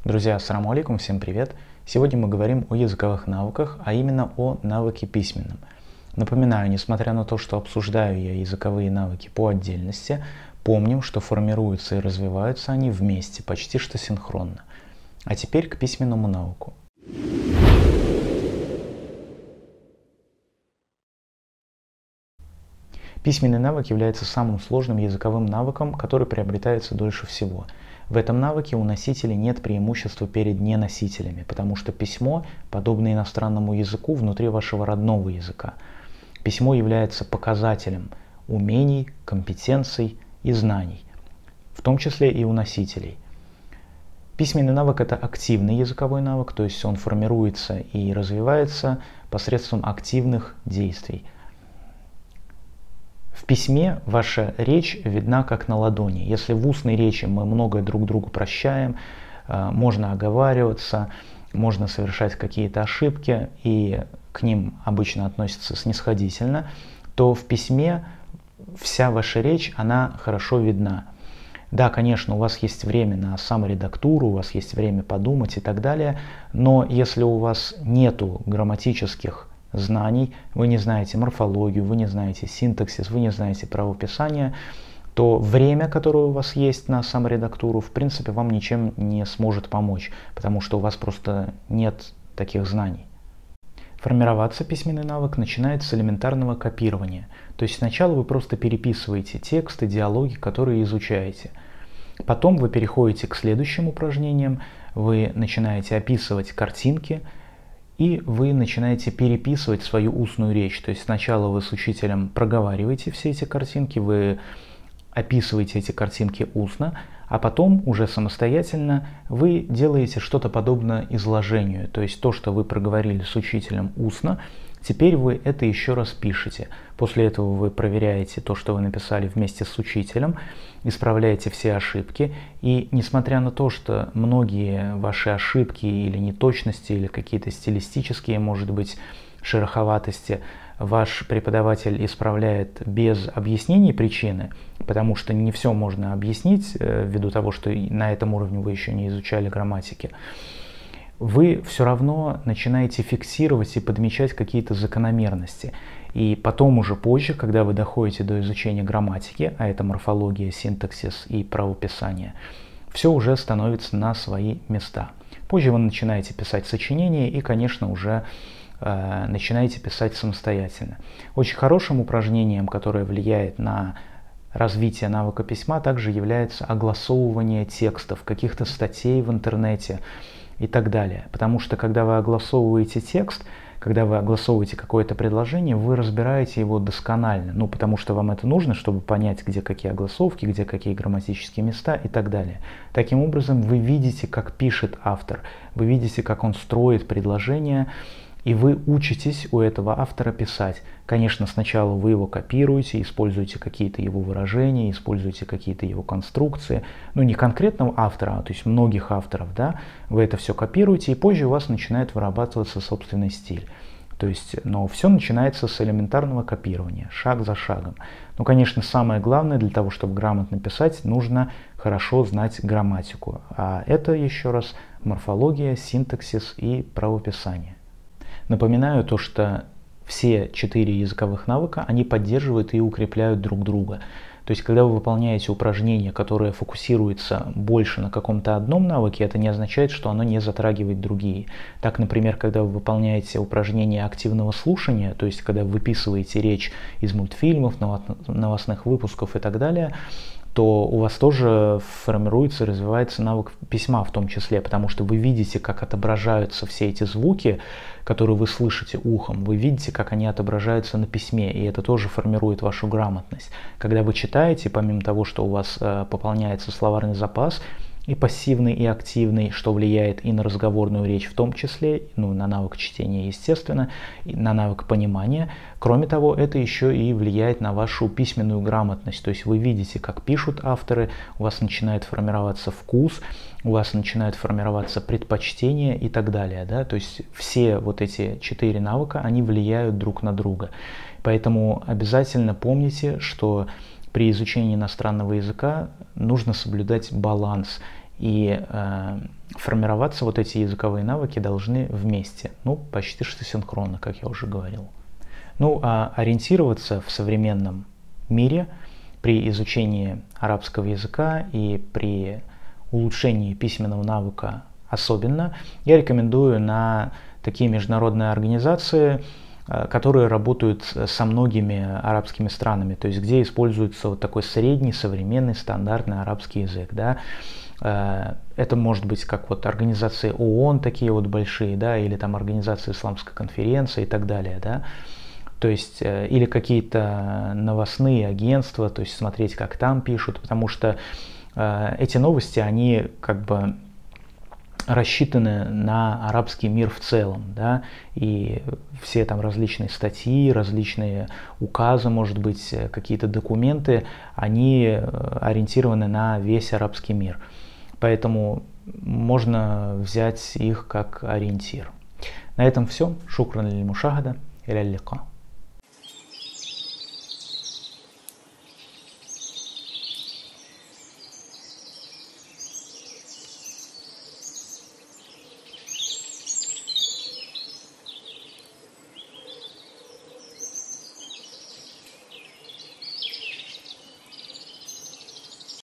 Друзья, ассаламу алейкум, всем привет! Сегодня мы говорим о языковых навыках, а именно о навыке письменном. Напоминаю, несмотря на то, что обсуждаю я языковые навыки по отдельности, помним, что формируются и развиваются они вместе, почти что синхронно. А теперь к письменному навыку. Письменный навык является самым сложным языковым навыком, который приобретается дольше всего. В этом навыке у носителей нет преимущества перед неносителями, потому что письмо подобно иностранному языку внутри вашего родного языка. Письмо является показателем умений, компетенций и знаний, в том числе и у носителей. Письменный навык – это активный языковой навык, то есть он формируется и развивается посредством активных действий. В письме ваша речь видна как на ладони. Если в устной речи мы многое друг другу прощаем, можно оговариваться, можно совершать какие-то ошибки, и к ним обычно относятся снисходительно, то в письме вся ваша речь, она хорошо видна. Да, конечно, у вас есть время на саморедактуру, у вас есть время подумать и так далее, но если у вас нету грамматических знаний, вы не знаете морфологию, вы не знаете синтаксис, вы не знаете правописание, то время, которое у вас есть на саморедактуру, в принципе, вам ничем не сможет помочь, потому что у вас просто нет таких знаний. Формироваться письменный навык начинает с элементарного копирования. То есть сначала вы просто переписываете тексты, диалоги, которые изучаете. Потом вы переходите к следующим упражнениям, вы начинаете описывать картинки, и вы начинаете переписывать свою устную речь. То есть сначала вы с учителем проговариваете все эти картинки, вы описываете эти картинки устно, а потом уже самостоятельно вы делаете что-то подобное изложению. То есть то, что вы проговорили с учителем устно, теперь вы это еще раз пишете. После этого вы проверяете то, что вы написали вместе с учителем, исправляете все ошибки. И несмотря на то, что многие ваши ошибки или неточности, или какие-то стилистические, может быть, шероховатости, ваш преподаватель исправляет без объяснений причины, потому что не все можно объяснить, ввиду того, что на этом уровне вы еще не изучали грамматики, вы все равно начинаете фиксировать и подмечать какие-то закономерности. И потом уже позже, когда вы доходите до изучения грамматики, а это морфология, синтаксис и правописание, все уже становится на свои места. Позже вы начинаете писать сочинения и, конечно, уже начинаете писать самостоятельно. Очень хорошим упражнением, которое влияет на развитие навыка письма, также является огласовывание текстов, каких-то статей в интернете и так далее. Потому что когда вы огласовываете текст, когда вы огласовываете какое-то предложение, вы разбираете его досконально. Ну, потому что вам это нужно, чтобы понять, где какие огласовки, где какие грамматические места и так далее. Таким образом, вы видите, как пишет автор, вы видите, как он строит предложение, и вы учитесь у этого автора писать. Конечно, сначала вы его копируете, используете какие-то его выражения, используете какие-то его конструкции. Ну, не конкретного автора, то есть многих авторов, да. Вы это все копируете, и позже у вас начинает вырабатываться собственный стиль. То есть, но все начинается с элементарного копирования, шаг за шагом. Ну, конечно, самое главное для того, чтобы грамотно писать, нужно хорошо знать грамматику. А это, еще раз, морфология, синтаксис и правописание. Напоминаю то, что все 4 языковых навыка, они поддерживают и укрепляют друг друга. То есть, когда вы выполняете упражнение, которое фокусируется больше на каком-то одном навыке, это не означает, что оно не затрагивает другие. Так, например, когда вы выполняете упражнение активного слушания, то есть, когда вы выписываете речь из мультфильмов, новостных выпусков и так далее, то у вас тоже формируется, развивается навык письма в том числе, потому что вы видите, как отображаются все эти звуки, которые вы слышите ухом, вы видите, как они отображаются на письме, и это тоже формирует вашу грамотность. Когда вы читаете, помимо того, что у вас пополняется словарный запас, и пассивный, и активный, что влияет и на разговорную речь в том числе, ну, на навык чтения, естественно, и на навык понимания. Кроме того, это еще и влияет на вашу письменную грамотность. То есть вы видите, как пишут авторы, у вас начинает формироваться вкус, у вас начинают формироваться предпочтения и так далее. Да? То есть все вот эти 4 навыка, они влияют друг на друга. Поэтому обязательно помните, что при изучении иностранного языка нужно соблюдать баланс. И формироваться вот эти языковые навыки должны вместе, ну, почти что синхронно, как я уже говорил. Ну, а ориентироваться в современном мире при изучении арабского языка и при улучшении письменного навыка особенно, я рекомендую на такие международные организации, которые работают со многими арабскими странами, то есть где используется вот такой средний, современный, стандартный арабский язык. Да. Это может быть как вот организации ООН, такие вот большие, да, или там организации Исламской конференции и так далее. Да. То есть, или какие-то новостные агентства, то есть смотреть, как там пишут, потому что эти новости, они как бы рассчитаны на арабский мир в целом, да, и все там различные статьи, различные указы, может быть, какие-то документы, они ориентированы на весь арабский мир. Поэтому можно взять их как ориентир. На этом все. Шукран лиль мушахада. Иля лика.